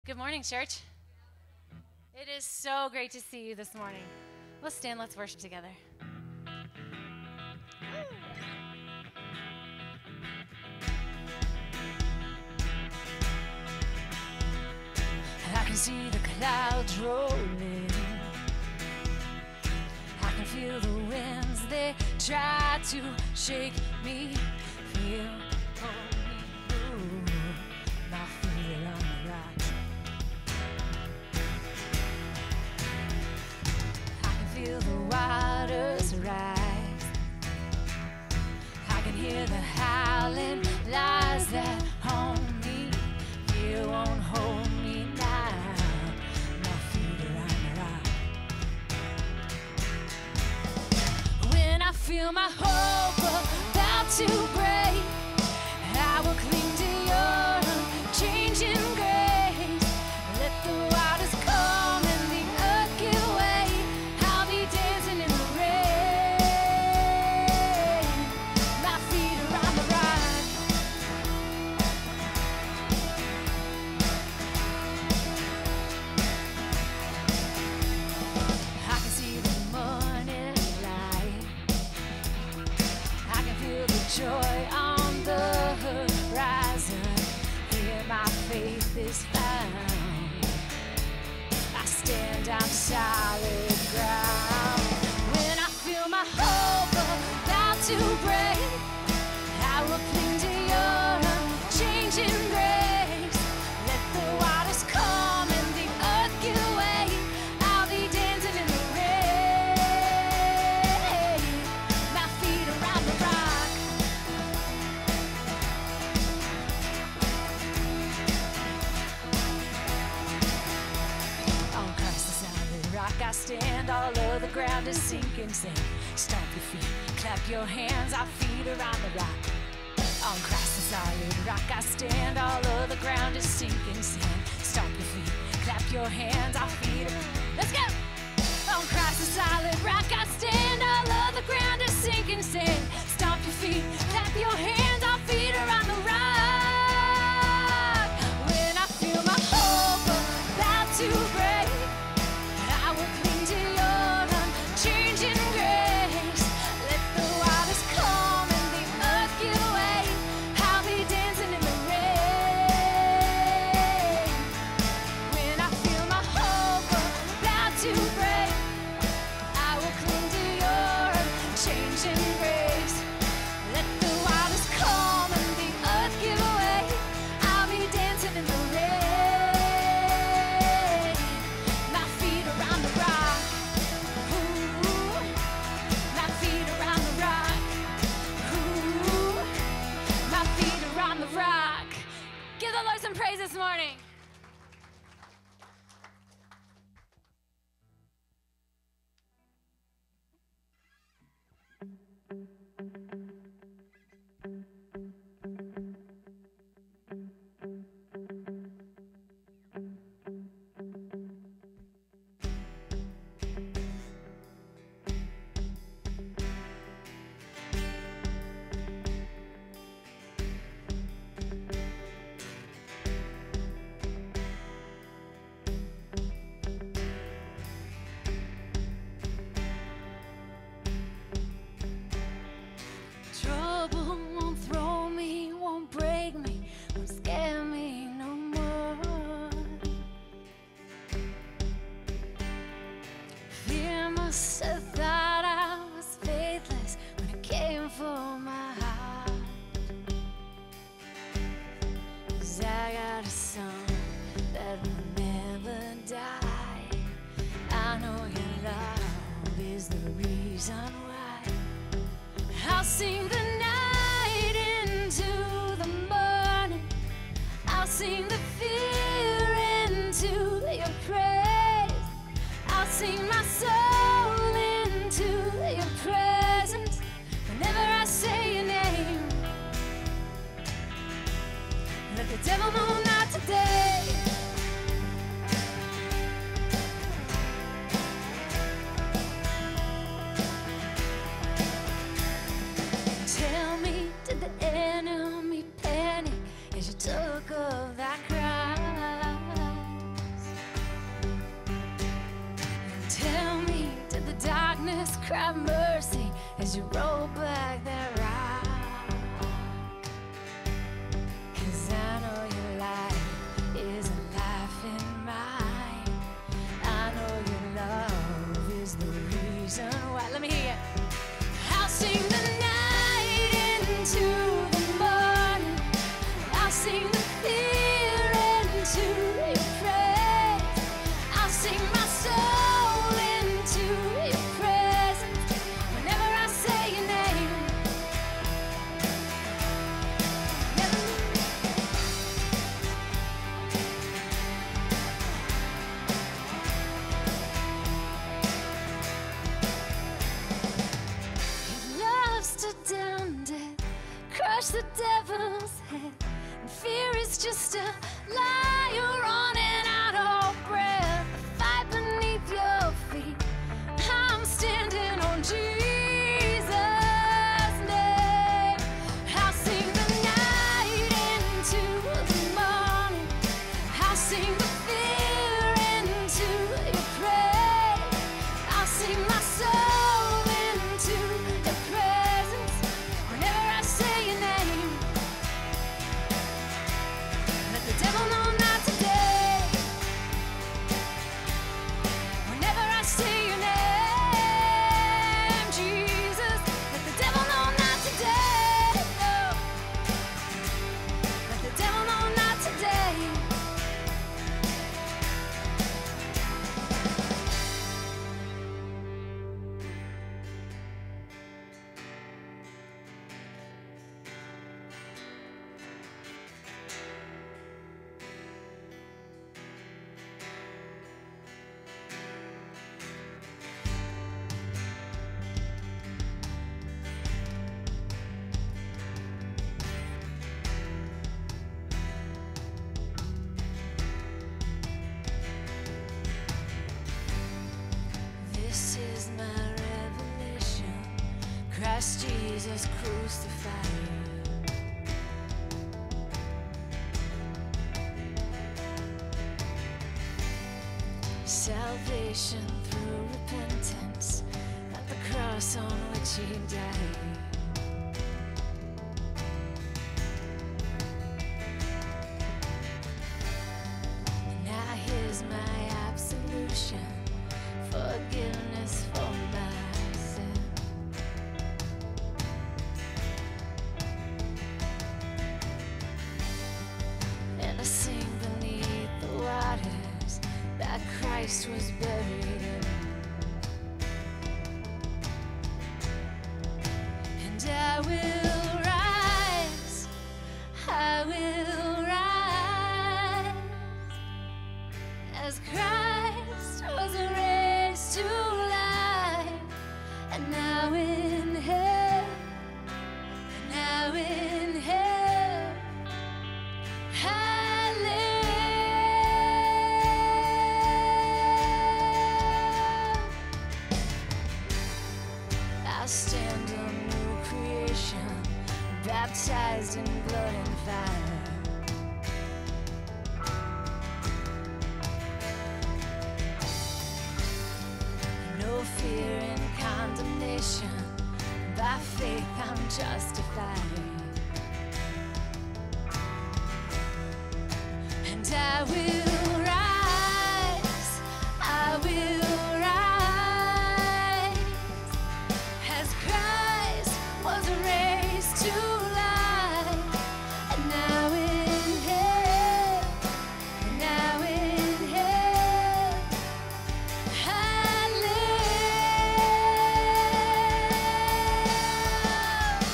Good morning, church. It is so great to see you this morning. Let's stand, let's worship together. I can see the clouds rolling. I can feel the winds, they try to shake me. Feel my feet on the rock. I can feel the waters rise. I can hear the howling lies that haunt me. Fear won't hold me now. My feet are on the rock. When I feel my hope about to break, I will cling to your unchanging grace. Let the waters come and the earth give way. I'll be dancing in the rain. My feet are on the rock. I can see the morning light. I can feel the joy on the horizon. Here my faith is found. I stand on solid ground. When I feel my hope about to break, I will cling to your unchanging grace. Let the waters come and the earth give way. I'll be dancing in the rain. My feet are on the rock. On Christ the solid rock I stand, all of the ground is sinking sand. Stomp your feet, clap your hands, our feet are on the rock. On Christ the solid rock I stand, all of the ground is sinking sand. Stomp your feet, clap your hands, our feet are... Let's go! On Christ the solid rock I stand, all of the ground is sinking sand. Stomp your feet, clap your hands, our feet are on the rock. When I feel my hope about to break, I will cling to your unchanging grace. Let the waters come and the earth give way. I'll be dancing in the rain. When I feel my hope about to break, I will cling to your unchanging grace. Let the waters come and the earth give way. I'll be dancing in the rain. My feet are on the rock. Ooh, my feet are on the rock. Ooh, my feet are on the rock. Give the Lord some praise this morning. Trouble won't throw me, won't break me, won't scare me no more. Fear must have thought I was faithless when it came for my heart. 'Cause I got a song that will never die. I know your love is the reason why. I'll sing the night into the morning. I'll sing the fear into your praise. I'll sing my soul into your presence. Whenever I say your name, let the devil know not today. cry mercy as you roll back that rock. 'Cause I know your life is a life in mine. I know your love is the reason why. Let me hear you. I'll sing the night into the morning. I'll sing the fear into your praise. I'll sing my soul into your presence whenever I say your name. He loves to down death, crush the devil's head, and fear is just a lie. You're running out of breath. Fight beneath your feet. I'm standing on Jesus' name. I'll sing the night into the morning. I'll sing the fear into your praise. I'll sing my soul into your presence whenever I say your name. Let the devil know not today. Whenever I say your name, Jesus, let the devil know not today. No. Let the devil know not today. This is my revelation, Christ Jesus crucified. Salvation through repentance at the cross on which he died. Now here's my absolution, forgiveness for my sin. And I sing beneath the waters that Christ was buried in. And I will rise, I will rise, as Christ was raised to life. And now in hell, and now in hell, I live. I stand a new creation, baptized in blood and fire. No fear and condemnation, by faith I'm justified. And I will rise, I will rise, as Christ was raised to life. And now in hell, and now in hell, I live.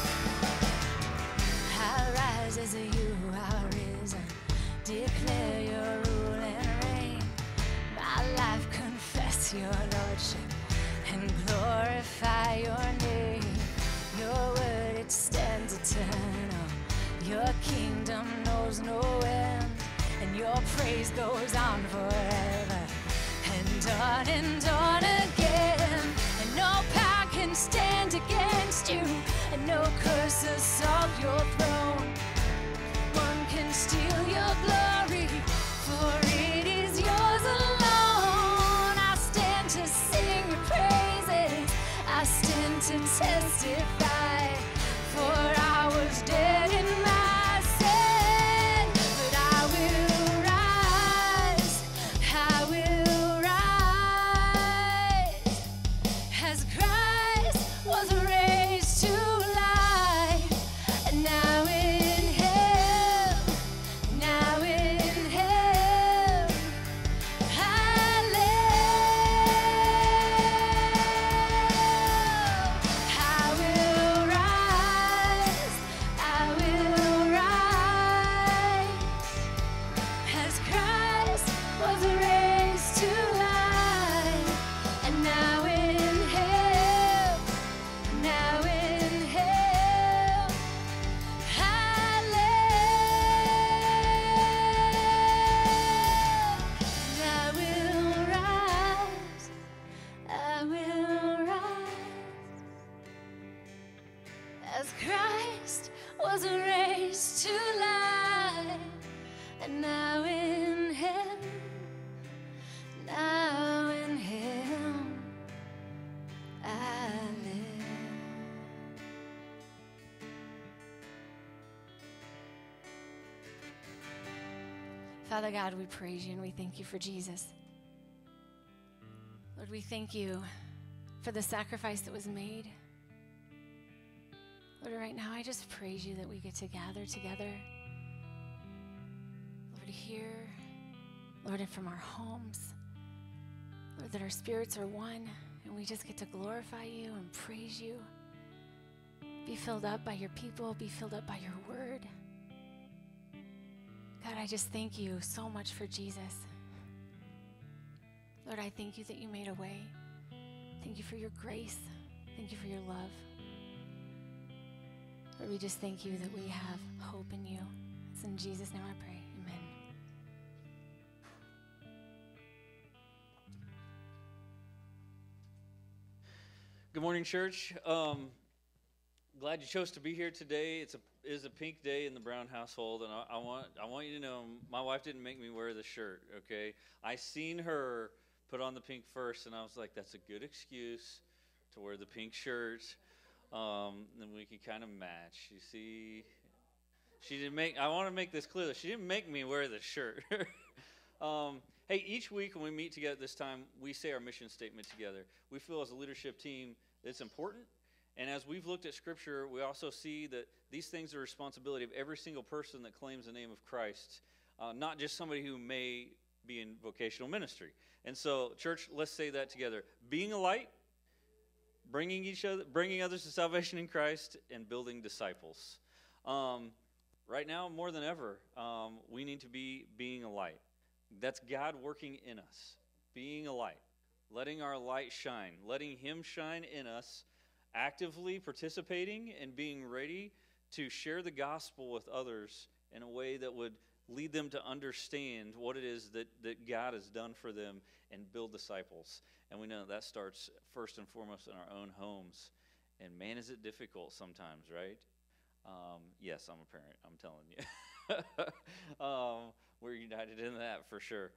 I rise as you are risen, declare your rule and reign. My life confess your lordship and glorify your name. Your word, it stands eternal. Your kingdom knows no end, and your praise goes on forever and on again. And no power can stand against you, and no curse assault your throne. One can steal your glory, for it is yours alone. I stand to sing your praises Father God, we praise you and we thank you for Jesus. Lord, we thank you for the sacrifice that was made. Lord, right now I just praise you that we get to gather together. Lord, here, Lord, and from our homes. Lord, that our spirits are one and we just get to glorify you and praise you. Be filled up by your people. Be filled up by your word. God, I just thank you so much for Jesus. Lord, I thank you that you made a way. Thank you for your grace. Thank you for your love. Lord, we just thank you that we have hope in you. It's in Jesus' name I pray. Amen. Good morning, church. Glad you chose to be here today. It is a pink day in the Brown household, and I want you to know my wife didn't make me wear the shirt. Okay, I seen her put on the pink first, and I was like, that's a good excuse to wear the pink shirt. Then we could kind of match. You see, she didn't make. I want to make this clear. She didn't make me wear the shirt. Hey, each week when we meet together this time, we say our mission statement together. We feel as a leadership team it's important. And as we've looked at Scripture, we also see that these things are a responsibility of every single person that claims the name of Christ, not just somebody who may be in vocational ministry. And so, church, let's say that together. Being a light, bringing others to salvation in Christ, and building disciples. Right now, more than ever, we need to be being a light. That's God working in us, being a light, letting our light shine, letting Him shine in us, actively participating and being ready to share the gospel with others in a way that would lead them to understand what it is that God has done for them and build disciples. And we know that starts first and foremost in our own homes. And man, is it difficult sometimes, right? Yes, I'm a parent, I'm telling you. We're united in that for sure.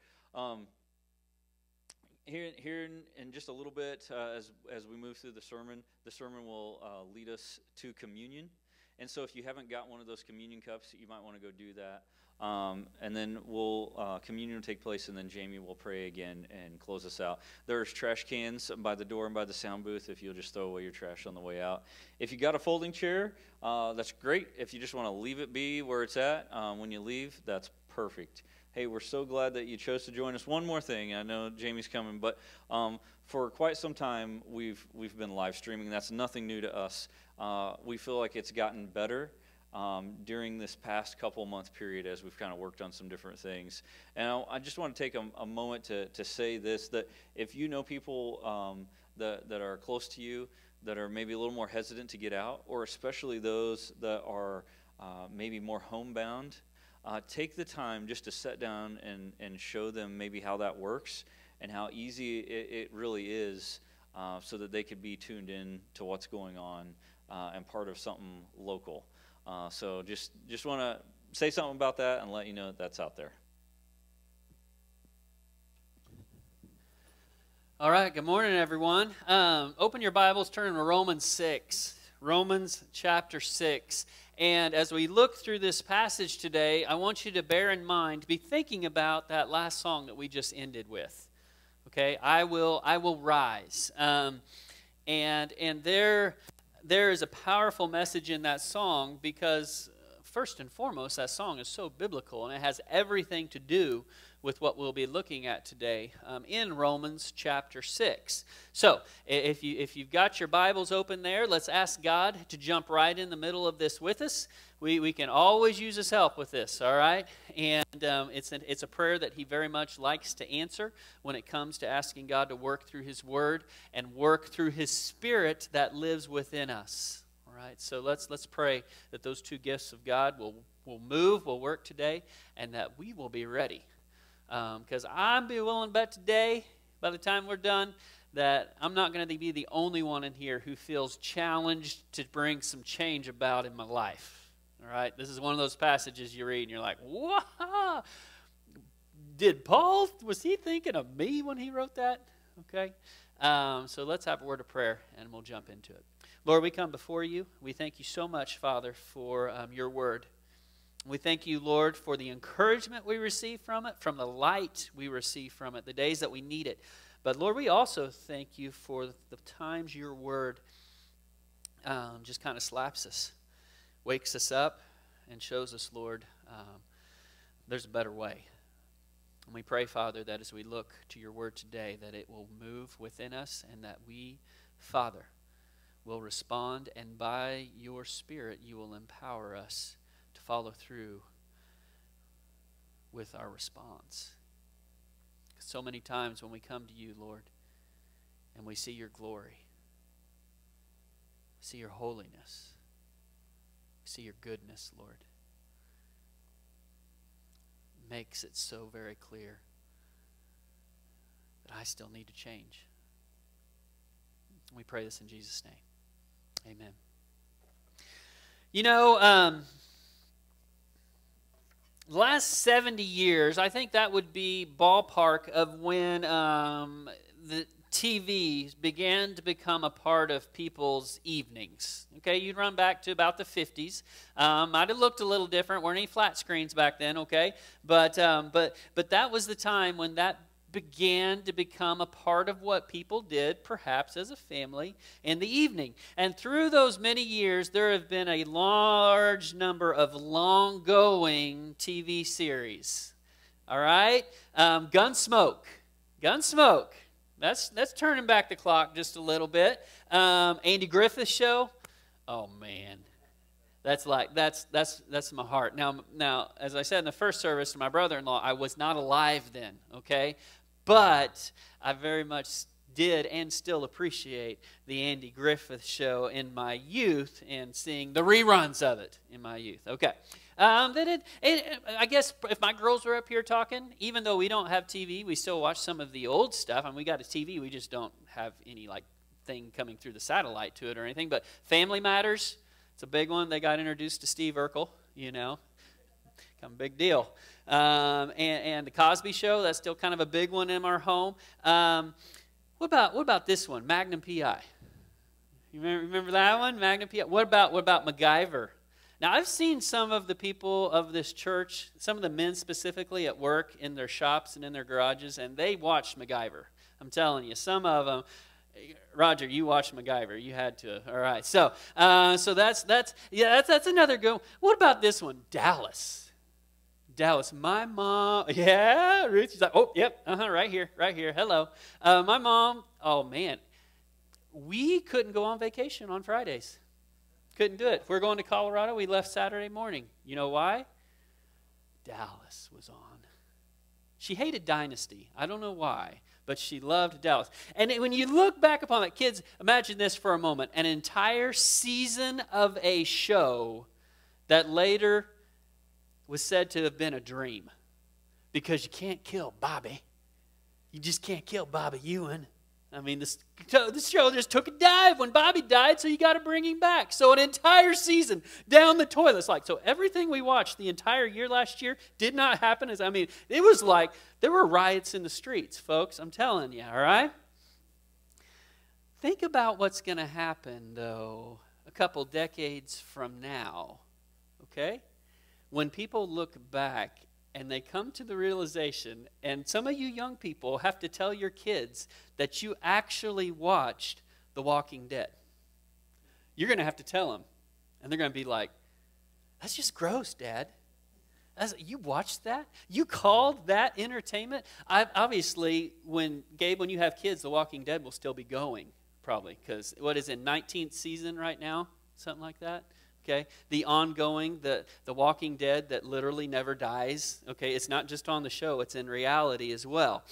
Here in just a little bit, as we move through the sermon will lead us to communion. And so if you haven't got one of those communion cups, you might want to go do that. And then communion will take place, and then Jamie will pray again and close us out. There's trash cans by the door and by the sound booth if you'll just throw away your trash on the way out. If you got a folding chair, that's great. If you just want to leave it be where it's at when you leave, that's perfect. Hey, we're so glad that you chose to join us. One more thing, I know Jamie's coming, but for quite some time we've been live streaming. That's nothing new to us. We feel like it's gotten better during this past couple month period as we've kind of worked on some different things. And I just want to take a moment to say this, that if you know people that are close to you that are maybe a little more hesitant to get out, or especially those that are maybe more homebound, take the time just to sit down and show them maybe how that works and how easy it really is, so that they could be tuned in to what's going on and part of something local. So just want to say something about that and let you know that that's out there. All right, good morning, everyone. Open your Bibles, turn to Romans 6. Romans chapter 6. And as we look through this passage today, I want you to bear in mind, be thinking about that last song that we just ended with. Okay, I will rise. And there is a powerful message in that song because, first and foremost, that song is so biblical and it has everything to do with what we'll be looking at today in Romans chapter 6. So, if you've got your Bibles open there, let's ask God to jump right in the middle of this with us. We can always use His help with this, all right? And it's a prayer that He very much likes to answer when it comes to asking God to work through His Word and work through His Spirit that lives within us. All right, so let's pray that those two gifts of God will work today, and that we will be ready. Because I'm be willing to bet today, by the time we're done, that I'm not going to be the only one in here who feels challenged to bring some change about in my life. All right, this is one of those passages you read and you're like, "Wow, was he thinking of me when he wrote that?" Okay, so let's have a word of prayer and we'll jump into it. Lord, we come before you. We thank you so much, Father, for your word. We thank you, Lord, for the encouragement we receive from it, from the light we receive from it, the days that we need it. But, Lord, we also thank you for the times your word just kind of slaps us, wakes us up, and shows us, Lord, there's a better way. And we pray, Father, that as we look to your word today, that it will move within us and that we, Father, will respond, and by your Spirit you will empower us to follow through with our response. So many times when we come to you, Lord, and we see your glory, see your holiness, see your goodness, Lord, makes it so very clear that I still need to change. We pray this in Jesus' name. Amen. You know, the last 70 years, I think that would be ballpark of when the TV began to become a part of people's evenings. Okay, you'd run back to about the 50s. Might have looked a little different. Weren't any flat screens back then, okay? But that was the time when that began to become a part of what people did, perhaps as a family, in the evening. And through those many years, there have been a large number of long-going TV series. All right? Gunsmoke. That's turning back the clock just a little bit. Andy Griffith Show. Oh man, that's my heart. Now, as I said in the first service to my brother-in-law, I was not alive then. Okay, but I very much did and still appreciate the Andy Griffith Show in my youth and seeing the reruns of it in my youth. Okay. I guess if my girls were up here talking, even though we don't have TV, we still watch some of the old stuff. And we got a TV, we just don't have any thing coming through the satellite to it or anything. But Family Matters, it's a big one. They got introduced to Steve Urkel, kind of a big deal. And the Cosby Show, that's still kind of a big one in our home. What about this one, Magnum P.I.? You remember that one, Magnum P.I.? What about MacGyver? Now, I've seen some of the people of this church, some of the men specifically at work, in their shops and in their garages, and they watched MacGyver. I'm telling you, some of them. Roger, you watched MacGyver. You had to. All right. So that's another good one. What about this one, Dallas? My mom. Yeah, Ruth. She's like, oh, yep, right here. Hello. My mom. Oh man, we couldn't go on vacation on Fridays. Couldn't do it. If we're going to Colorado, we left Saturday morning. You know why? Dallas was on. She hated Dynasty. I don't know why, but she loved Dallas. And when you look back upon that, kids, imagine this for a moment. An entire season of a show that later was said to have been a dream. Because you can't kill Bobby. You just can't kill Bobby Ewan. I mean, this show just took a dive when Bobby died, so you got to bring him back. So an entire season down the toilet. So everything we watched the entire year last year did not happen. It was like there were riots in the streets, folks. I'm telling you, all right? Think about what's going to happen, though, a couple decades from now, okay? When people look back and they come to the realization, and some of you young people have to tell your kids that you actually watched The Walking Dead. You're going to have to tell them. And they're going to be like, that's just gross, Dad. You watched that? You called that entertainment? Obviously, when you have kids, The Walking Dead will still be going, probably. Because what is it, 19th season right now? Something like that? Okay, the ongoing, the Walking Dead that literally never dies. Okay, it's not just on the show, it's in reality as well.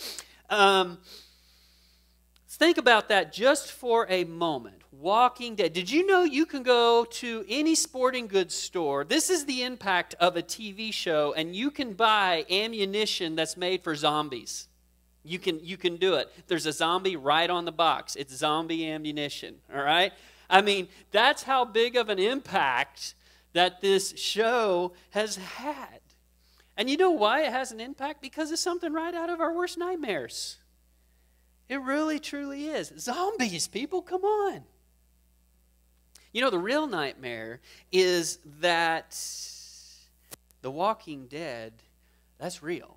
Think about that just for a moment. Walking Dead. Did you know you can go to any sporting goods store? This is the impact of a TV show, and you can buy ammunition that's made for zombies. You can do it. There's a zombie right on the box. It's zombie ammunition, all right? That's how big of an impact that this show has had. And you know why it has an impact? Because it's something right out of our worst nightmares. It really, truly is. Zombies, people, come on. The real nightmare is that The walking dead, that's real.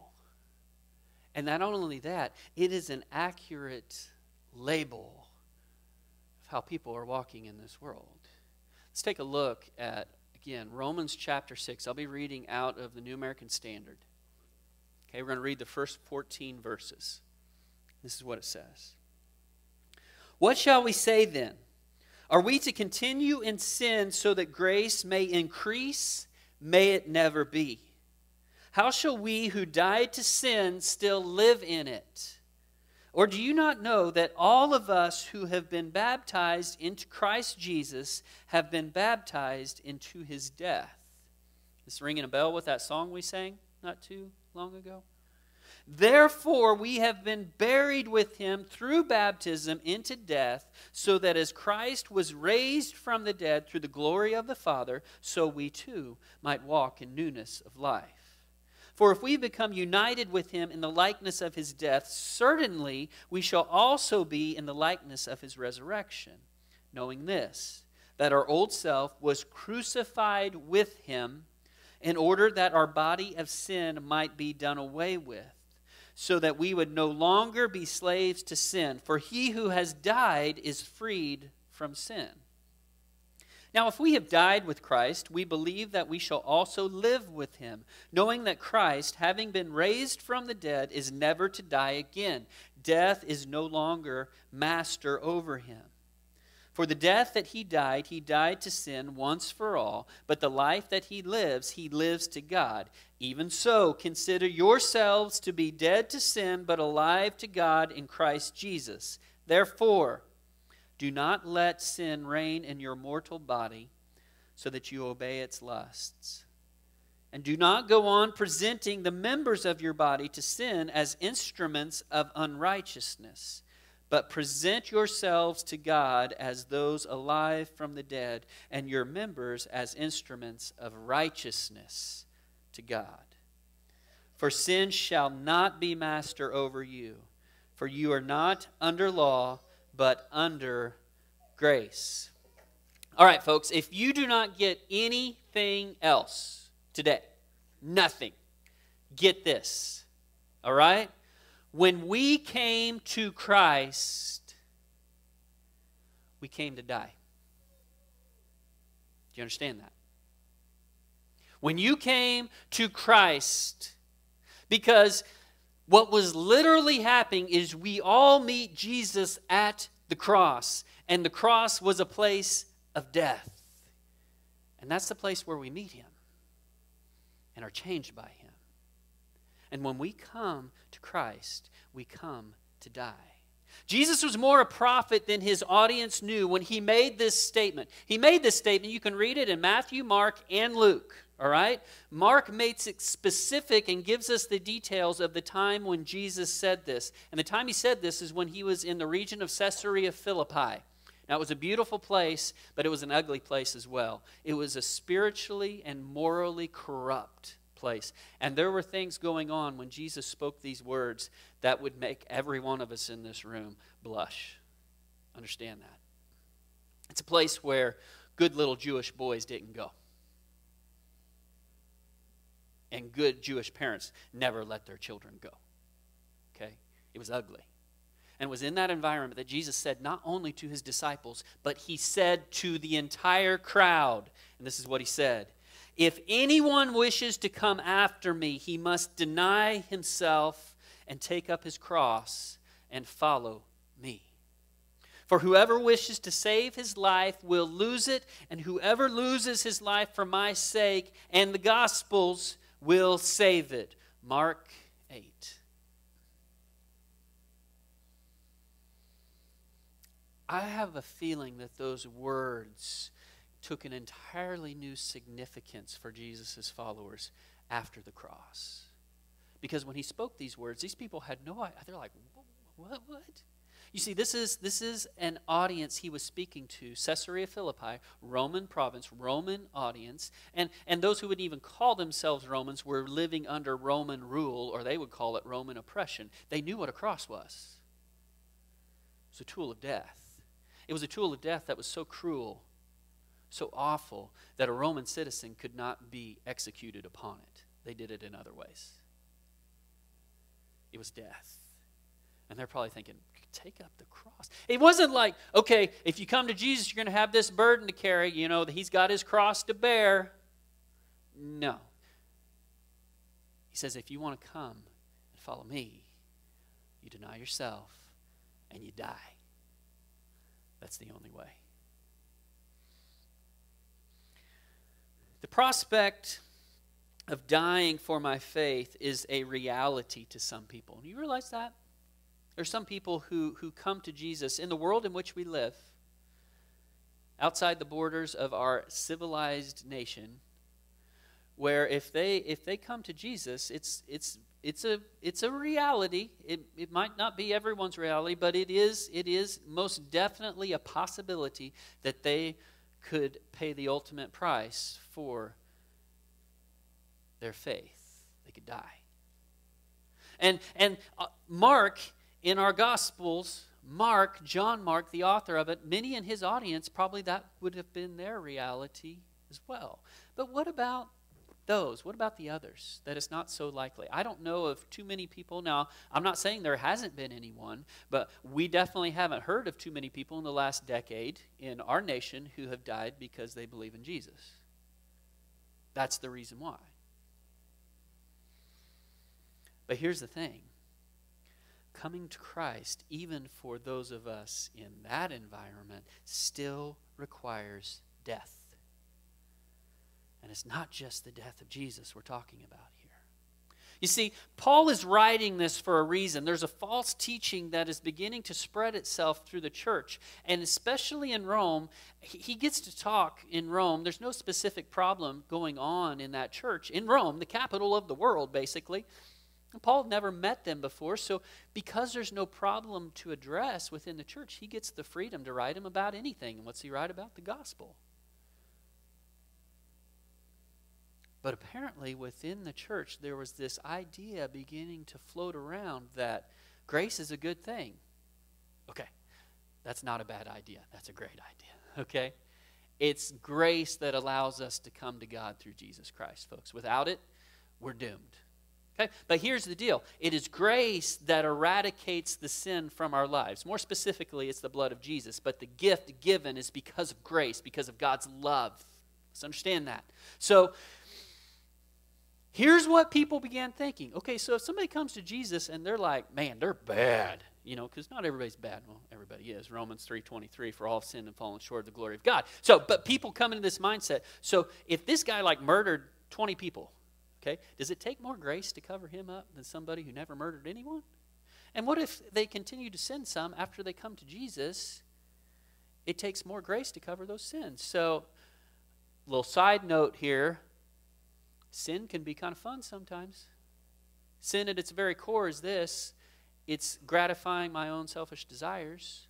And not only that, it is an accurate label of how people are walking in this world. Let's take a look at, again, Romans chapter 6. I'll be reading out of the New American Standard. Okay, we're going to read the first 14 verses. This is what it says. What shall we say then? Are we to continue in sin so that grace may increase? May it never be. How shall we who died to sin still live in it? Or do you not know that all of us who have been baptized into Christ Jesus have been baptized into his death? Is this ringing a bell with that song we sang not too long ago? Therefore, we have been buried with him through baptism into death, so that as Christ was raised from the dead through the glory of the Father, so we too might walk in newness of life. For if we become united with him in the likeness of his death, certainly we shall also be in the likeness of his resurrection, knowing this, that our old self was crucified with him in order that our body of sin might be done away with, so that we would no longer be slaves to sin. For he who has died is freed from sin. Now, if we have died with Christ, we believe that we shall also live with him, knowing that Christ, having been raised from the dead, is never to die again. Death is no longer master over him. For the death that he died to sin once for all, but the life that he lives to God. Even so, consider yourselves to be dead to sin, but alive to God in Christ Jesus. Therefore, do not let sin reign in your mortal body, so that you obey its lusts. And do not go on presenting the members of your body to sin as instruments of unrighteousness, but present yourselves to God as those alive from the dead, and your members as instruments of righteousness to God. For sin shall not be master over you, for you are not under law, but under grace. All right, folks, if you do not get anything else today, nothing, get this, all right? When we came to Christ, we came to die. Do you understand that? When you came to Christ, because what was literally happening is we all meet Jesus at the cross. And the cross was a place of death. And that's the place where we meet him and are changed by him. And when we come to Christ, we come to die. Jesus was more a prophet than his audience knew when he made this statement. He made this statement, you can read it in Matthew, Mark, and Luke. All right? Mark makes it specific and gives us the details of the time when Jesus said this. And the time he said this is when he was in the region of Caesarea Philippi. Now, it was a beautiful place, but it was an ugly place as well. It was a spiritually and morally corrupt place. And there were things going on when Jesus spoke these words that would make every one of us in this room blush. Understand that. It's a place where good little Jewish boys didn't go. And good Jewish parents never let their children go. Okay? It was ugly. And it was in that environment that Jesus said not only to his disciples, but he said to the entire crowd, and this is what he said, if anyone wishes to come after me, he must deny himself and take up his cross and follow me. For whoever wishes to save his life will lose it, and whoever loses his life for my sake and the gospel's will save it. Mark 8. I have a feeling that those words took an entirely new significance for Jesus' followers after the cross. Because when he spoke these words, these people had no idea. They're like, what? You see, this is an audience he was speaking to, Caesarea Philippi, Roman province, Roman audience, and those who would even call themselves Romans were living under Roman rule, or they would call it Roman oppression. They knew what a cross was. It was a tool of death. It was a tool of death that was so cruel, so awful that a Roman citizen could not be executed upon it. They did it in other ways. It was death. And they're probably thinking, take up the cross. It wasn't like, okay, if you come to Jesus, you're going to have this burden to carry. You know, he's got his cross to bear. No. He says, if you want to come and follow me, you deny yourself and you die. That's the only way. The prospect of dying for my faith is a reality to some people. Do you realize that? There's some people who come to Jesus in the world in which we live, outside the borders of our civilized nation, where if they come to Jesus, it's a reality. It might not be everyone's reality, but it is most definitely a possibility that they could pay the ultimate price for their faith. They could die. And Mark, in our Gospels, John Mark, the author of it, many in his audience, probably that would have been their reality as well. But what about those? What about the others? That is not so likely. I don't know of too many people. Now, I'm not saying there hasn't been anyone, but we definitely haven't heard of too many people in the last decade in our nation who have died because they believe in Jesus. That's the reason why. But here's the thing. Coming to Christ, even for those of us in that environment, still requires death. And it's not just the death of Jesus we're talking about here. You see, Paul is writing this for a reason. There's a false teaching that is beginning to spread itself through the church. And especially in Rome, he gets to talk in Rome. There's no specific problem going on in that church. In Rome, the capital of the world, basically. And Paul had never met them before, so because there's no problem to address within the church, he gets the freedom to write them about anything. And what's he write about? The gospel. But apparently within the church, there was this idea beginning to float around that grace is a good thing. Okay, that's not a bad idea. That's a great idea, okay? It's grace that allows us to come to God through Jesus Christ, folks. Without it, we're doomed. Okay? But here's the deal. It is grace that eradicates the sin from our lives. More specifically, it's the blood of Jesus. But the gift given is because of grace, because of God's love. Let's understand that. So, here's what people began thinking. Okay, so if somebody comes to Jesus and they're like, man, they're bad. You know, because not everybody's bad. Well, everybody is. Romans 3:23, for all have sinned and fallen short of the glory of God. So, but people come into this mindset. So, if this guy like murdered 20 people, okay, does it take more grace to cover him up than somebody who never murdered anyone? And what if they continue to sin some after they come to Jesus? It takes more grace to cover those sins. So, little side note here, sin can be kind of fun sometimes. Sin at its very core is this. It's gratifying my own selfish desires.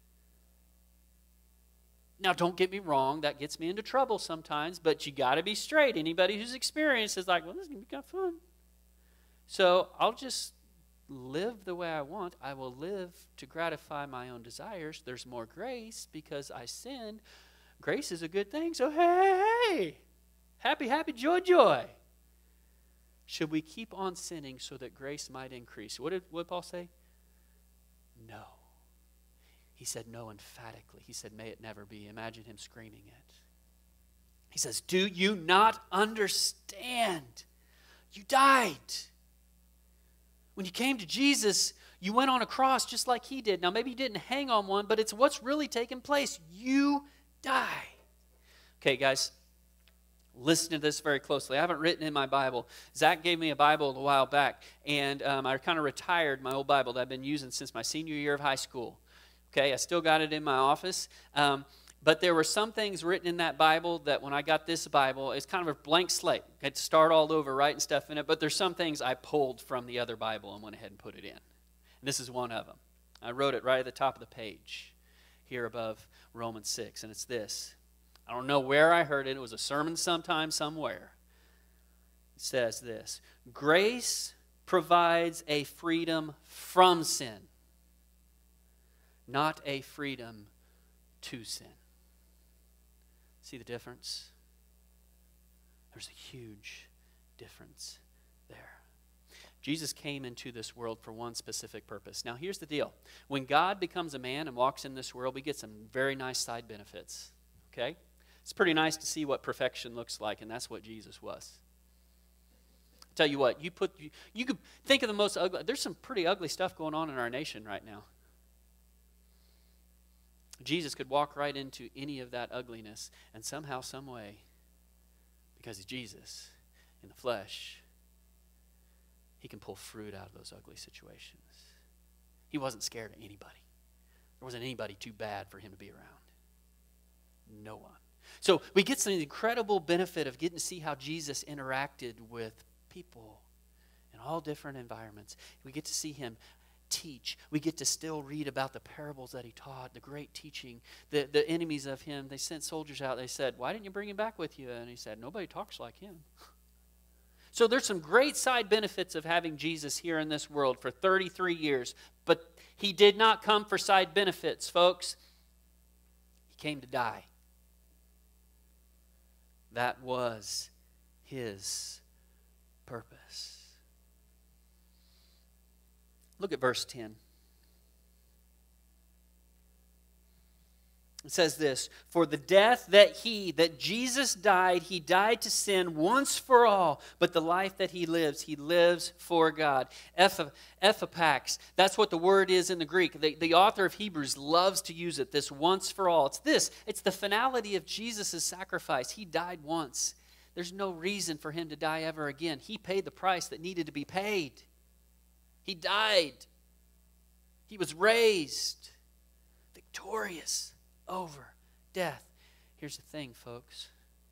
Now, don't get me wrong, that gets me into trouble sometimes, but you got to be straight. Anybody who's experienced is like, well, this is going to be kind of fun. So I'll just live the way I want. I will live to gratify my own desires. There's more grace because I sinned. Grace is a good thing, so hey, happy, happy, joy, joy. Should we keep on sinning so that grace might increase? What did Paul say? No. He said no emphatically. He said, may it never be. Imagine him screaming it. He says, do you not understand? You died. When you came to Jesus, you went on a cross just like he did. Now, maybe you didn't hang on one, but it's what's really taken place. You die. Okay, guys, listen to this very closely. I haven't written in my Bible. Zach gave me a Bible a while back, and I kind of retired my old Bible that I've been using since my senior year of high school. Okay, I still got it in my office. But there were some things written in that Bible that when I got this Bible, it's kind of a blank slate. I had to start all over writing stuff in it, but there's some things I pulled from the other Bible and went ahead and put it in. And this is one of them. I wrote it right at the top of the page here above Romans 6, and it's this. I don't know where I heard it. It was a sermon sometime, somewhere. It says this. Grace provides a freedom from sin, not a freedom to sin. See the difference? There's a huge difference there. Jesus came into this world for one specific purpose. Now, here's the deal. When God becomes a man and walks in this world, we get some very nice side benefits. Okay? It's pretty nice to see what perfection looks like, and that's what Jesus was. I'll tell you what, you could think of the most ugly. There's some pretty ugly stuff going on in our nation right now. Jesus could walk right into any of that ugliness, and somehow, some way, because he's Jesus in the flesh, he can pull fruit out of those ugly situations. He wasn't scared of anybody. There wasn't anybody too bad for him to be around. No one. So we get some incredible benefit of getting to see how Jesus interacted with people in all different environments. We get to see him teach. We get to still read about the parables that he taught, the great teaching. The enemies of him, they sent soldiers out. They said, why didn't you bring him back with you? And he said, nobody talks like him. So there's some great side benefits of having Jesus here in this world for 33 years. But he did not come for side benefits, folks. He came to die. That was his purpose. Look at verse 10. It says this, for the death that Jesus died, he died to sin once for all, but the life that he lives for God. Ephapax, that's what the word is in the Greek. The author of Hebrews loves to use it, this once for all. It's the finality of Jesus' sacrifice. He died once. There's no reason for him to die ever again. He paid the price that needed to be paid. He died. He was raised, victorious over death. Here's the thing, folks.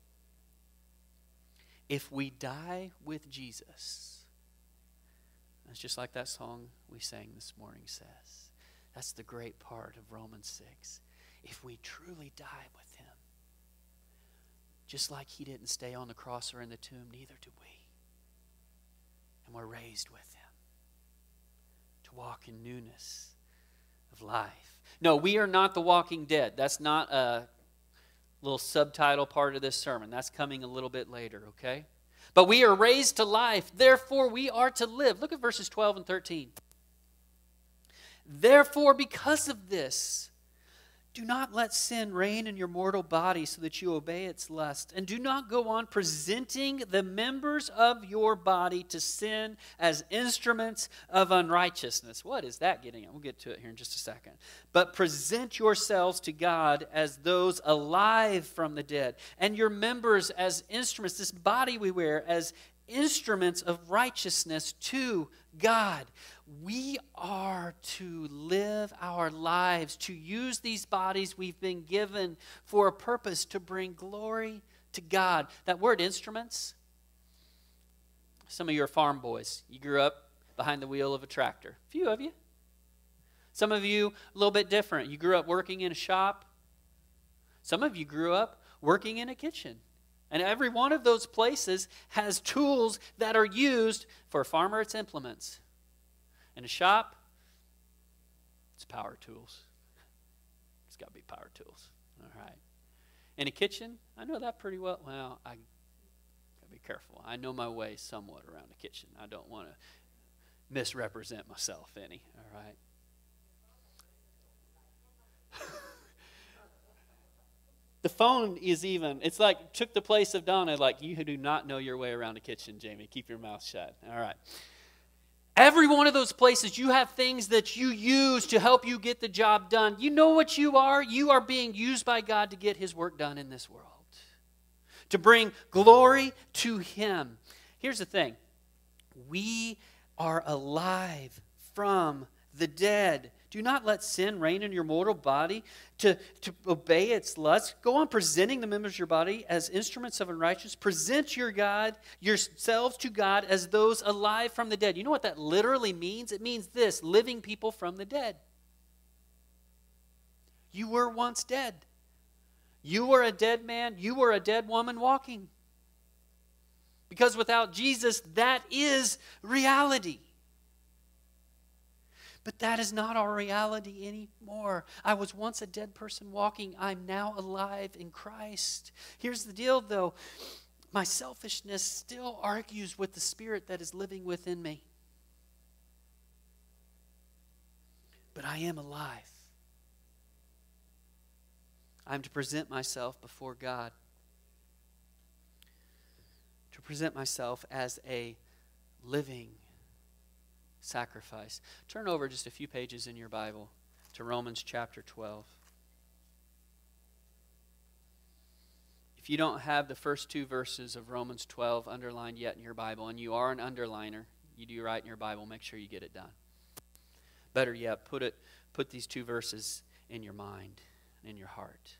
If we die with Jesus, that's just like that song we sang this morning says. That's the great part of Romans 6. If we truly die with him, just like he didn't stay on the cross or in the tomb, neither do we. And we're raised with him to walk in newness of life. No, we are not the walking dead. That's not a little subtitle part of this sermon. That's coming a little bit later, okay? But we are raised to life. Therefore, we are to live. Look at verses 12 and 13. Therefore, because of this, do not let sin reign in your mortal body so that you obey its lust. And do not go on presenting the members of your body to sin as instruments of unrighteousness. What is that getting at? We'll get to it here in just a second. But present yourselves to God as those alive from the dead, and your members as instruments, this body we wear, as instruments of righteousness to God. We are to live our lives, to use these bodies we've been given for a purpose to bring glory to God. That word instruments, some of you are farm boys. You grew up behind the wheel of a tractor. A few of you. Some of you a little bit different. You grew up working in a shop. Some of you grew up working in a kitchen. And every one of those places has tools that are used. For a farmer, it's implements. In a shop, it's power tools. It's got to be power tools. All right. In a kitchen, I know that pretty well. Well, I got to be careful. I know my way somewhat around the kitchen. I don't want to misrepresent myself any. All right. The phone is even, it's like took the place of Donna, like, you do not know your way around a kitchen, Jamie. Keep your mouth shut. All right. Every one of those places, you have things that you use to help you get the job done. You know what you are? You are being used by God to get his work done in this world, to bring glory to him. Here's the thing. We are alive from the dead. Do not let sin reign in your mortal body to obey its lust. Go on presenting the members of your body as instruments of unrighteousness. Present yourselves to God as those alive from the dead. You know what that literally means? It means this, living people from the dead. You were once dead. You were a dead man. You were a dead woman walking. Because without Jesus, that is reality. But that is not our reality anymore. I was once a dead person walking. I'm now alive in Christ. Here's the deal, though. My selfishness still argues with the Spirit that is living within me. But I am alive. I'm to present myself before God. To present myself as a living sacrifice. Turn over just a few pages in your Bible to Romans chapter 12. If you don't have the first 2 verses of Romans 12 underlined yet in your Bible, and you are an underliner, you do write in your Bible, make sure you get it done. Better yet, put these 2 verses in your mind and in your heart.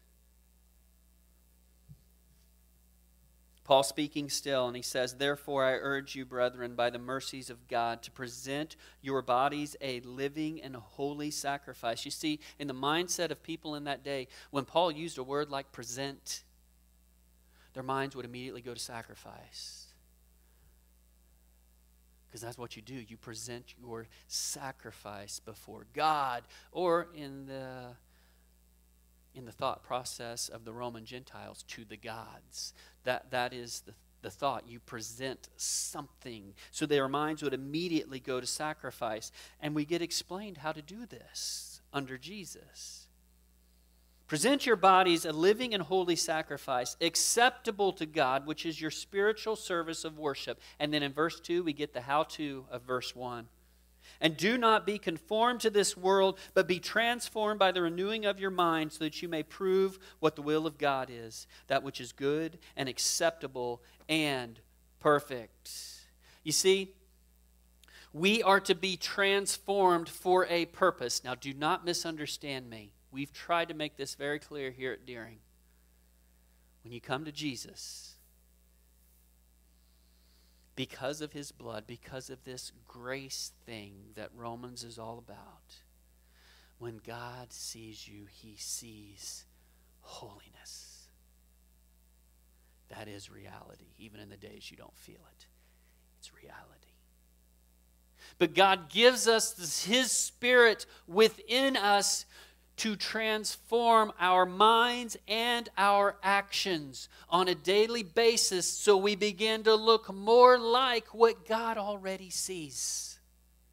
Paul speaking still, and he says, "Therefore I urge you, brethren, by the mercies of God, to present your bodies a living and holy sacrifice." You see, in the mindset of people in that day, when Paul used a word like present, their minds would immediately go to sacrifice. Because that's what you do. You present your sacrifice before God, or in the thought process of the Roman Gentiles, to the gods. That is the thought. You present something. So their minds would immediately go to sacrifice. And we get explained how to do this under Jesus. Present your bodies a living and holy sacrifice, acceptable to God, which is your spiritual service of worship. And then in verse 2, we get the how-to of verse 1. And do not be conformed to this world, but be transformed by the renewing of your mind, so that you may prove what the will of God is, that which is good and acceptable and perfect. You see, we are to be transformed for a purpose. Now, do not misunderstand me. We've tried to make this very clear here at Deering. When you come to Jesus, because of his blood, because of this grace thing that Romans is all about, when God sees you, he sees holiness. That is reality, even in the days you don't feel it. It's reality. But God gives us his Spirit within us to transform our minds and our actions on a daily basis, so we begin to look more like what God already sees.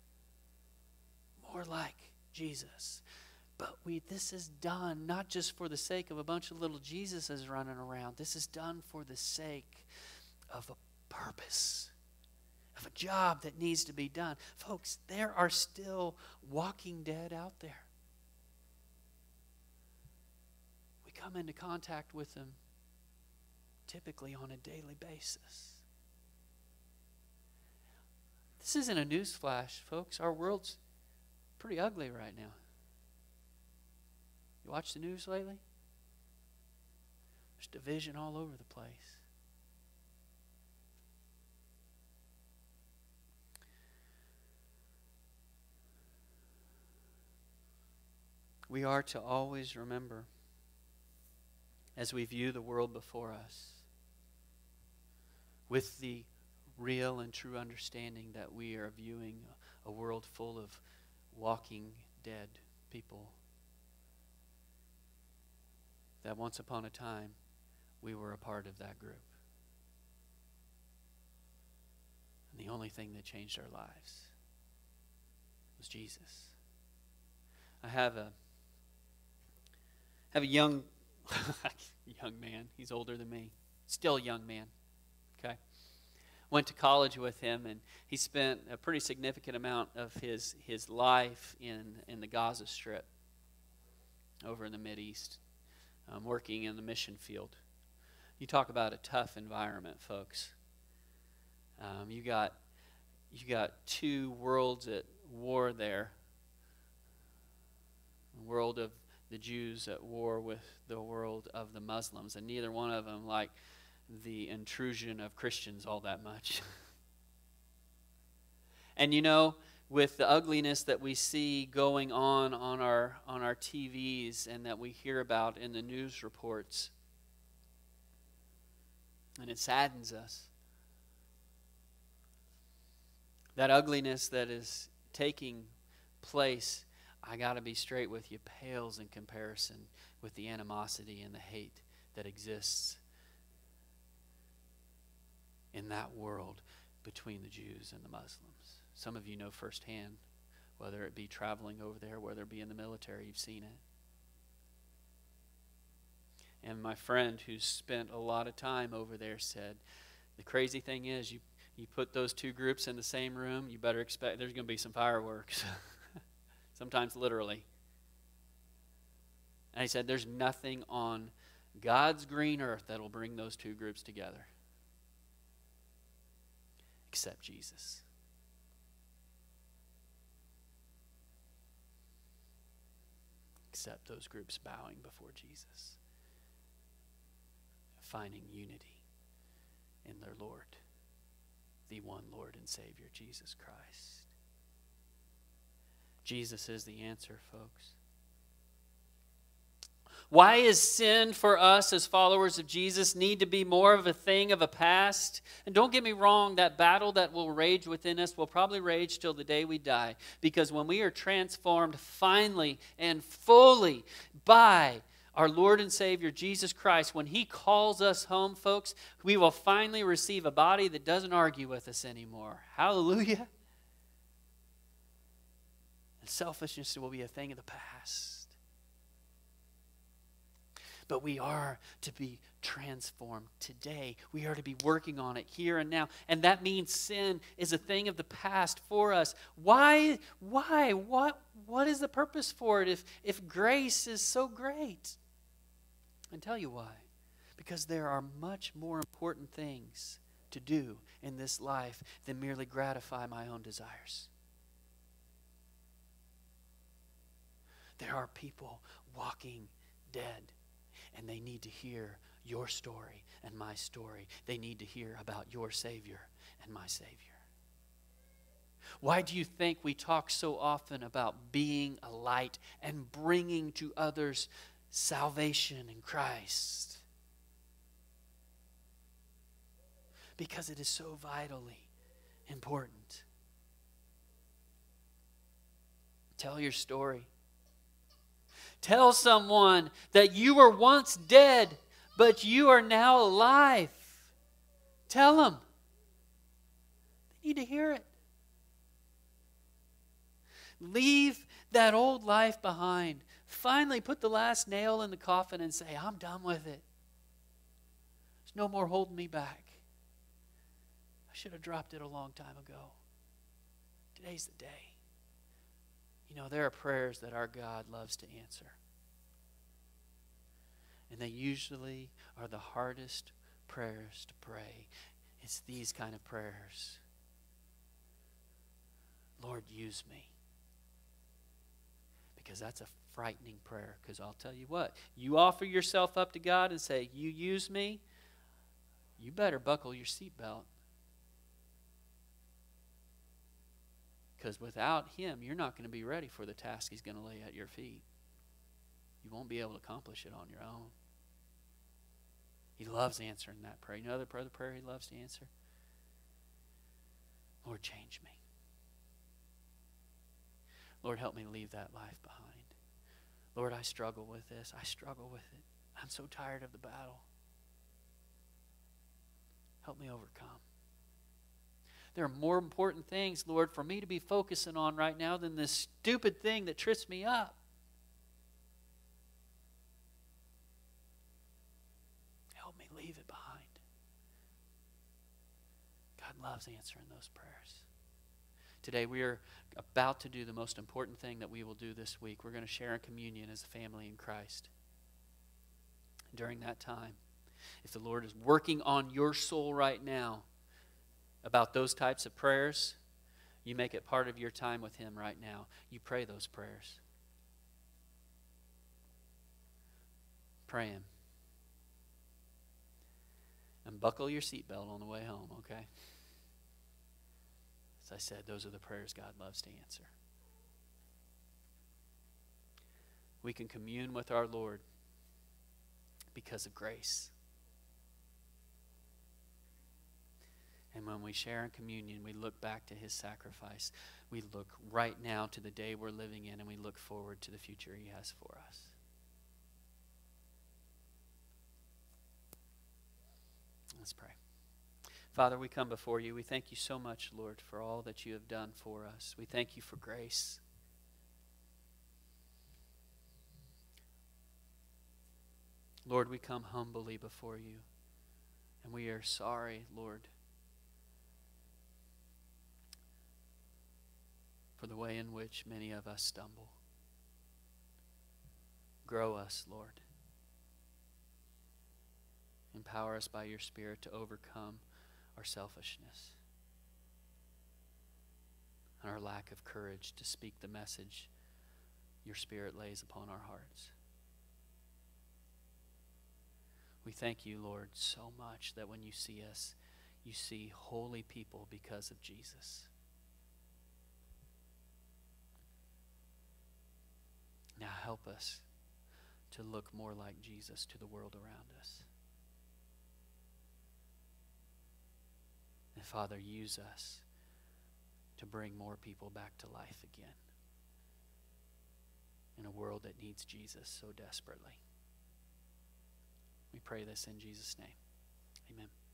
More like Jesus. But this is done not just for the sake of a bunch of little Jesuses running around. This is done for the sake of a purpose, of a job that needs to be done. Folks, there are still walking dead out there. Come into contact with them typically on a daily basis. This isn't a newsflash, folks. Our world's pretty ugly right now. You watch the news lately? There's division all over the place. We are to always remember, as we view the world before us, with the real and true understanding that we are viewing a world full of walking dead people, that once upon a time we were a part of that group. And the only thing that changed our lives was Jesus. I have a young man. He's older than me. Still a young man. Okay. Went to college with him, and he spent a pretty significant amount of his life in the Gaza Strip, over in the Mideast, working in the mission field. You talk about a tough environment, folks. You got 2 worlds at war there. The world of the Jews at war with the world of the Muslims, and neither one of them like the intrusion of Christians all that much. And you know, with the ugliness that we see going on our TVs and that we hear about in the news reports, and it saddens us, that ugliness that is taking place, I got to be straight with you, pales in comparison with the animosity and the hate that exists in that world between the Jews and the Muslims. Some of you know firsthand, whether it be traveling over there, whether it be in the military, you've seen it. And my friend who's spent a lot of time over there said, the crazy thing is, you put those two groups in the same room, you better expect there's going to be some fireworks. Sometimes literally. And he said, there's nothing on God's green earth that'll bring those two groups together except Jesus. Except those groups bowing before Jesus, finding unity in their Lord, the one Lord and Savior, Jesus Christ. Jesus is the answer, folks. Why is sin for us as followers of Jesus need to be more of a thing of a past? And don't get me wrong, that battle that will rage within us will probably rage till the day we die. Because when we are transformed finally and fully by our Lord and Savior, Jesus Christ, when He calls us home, folks, we will finally receive a body that doesn't argue with us anymore. Hallelujah. And selfishness will be a thing of the past. But we are to be transformed today. We are to be working on it here and now. And that means sin is a thing of the past for us. Why? What is the purpose for it if grace is so great? And tell you why. Because there are much more important things to do in this life than merely gratify my own desires. There are people walking dead. And they need to hear your story and my story. They need to hear about your Savior and my Savior. Why do you think we talk so often about being a light and bringing to others salvation in Christ? Because it is so vitally important. Tell your story. Tell someone that you were once dead, but you are now alive. Tell them. They need to hear it. Leave that old life behind. Finally put the last nail in the coffin and say, I'm done with it. There's no more holding me back. I should have dropped it a long time ago. Today's the day. You know, there are prayers that our God loves to answer. And they usually are the hardest prayers to pray. It's these kind of prayers. Lord, use me. Because that's a frightening prayer. Because I'll tell you what, you offer yourself up to God and say, you use me, you better buckle your seatbelt. Because without Him, you're not going to be ready for the task He's going to lay at your feet. You won't be able to accomplish it on your own. He loves answering that prayer. You know the prayer He loves to answer? Lord, change me. Lord, help me leave that life behind. Lord, I struggle with this. I struggle with it. I'm so tired of the battle. Help me overcome. There are more important things, Lord, for me to be focusing on right now than this stupid thing that trips me up. Help me leave it behind. God loves answering those prayers. Today we are about to do the most important thing that we will do this week. We're going to share in communion as a family in Christ. During that time, if the Lord is working on your soul right now, about those types of prayers, you make it part of your time with Him right now. You pray those prayers. Pray Him. And buckle your seatbelt on the way home, okay? As I said, those are the prayers God loves to answer. We can commune with our Lord because of grace. And when we share in communion, we look back to His sacrifice. We look right now to the day we're living in, and we look forward to the future He has for us. Let's pray. Father, we come before you. We thank you so much, Lord, for all that you have done for us. We thank you for grace. Lord, we come humbly before you, and we are sorry, Lord, for the way in which many of us stumble. Grow us, Lord. Empower us by your Spirit to overcome our selfishness and our lack of courage to speak the message your Spirit lays upon our hearts. We thank you, Lord, so much that when you see us, you see holy people because of Jesus. Now help us to look more like Jesus to the world around us. And Father, use us to bring more people back to life again in a world that needs Jesus so desperately. We pray this in Jesus' name. Amen.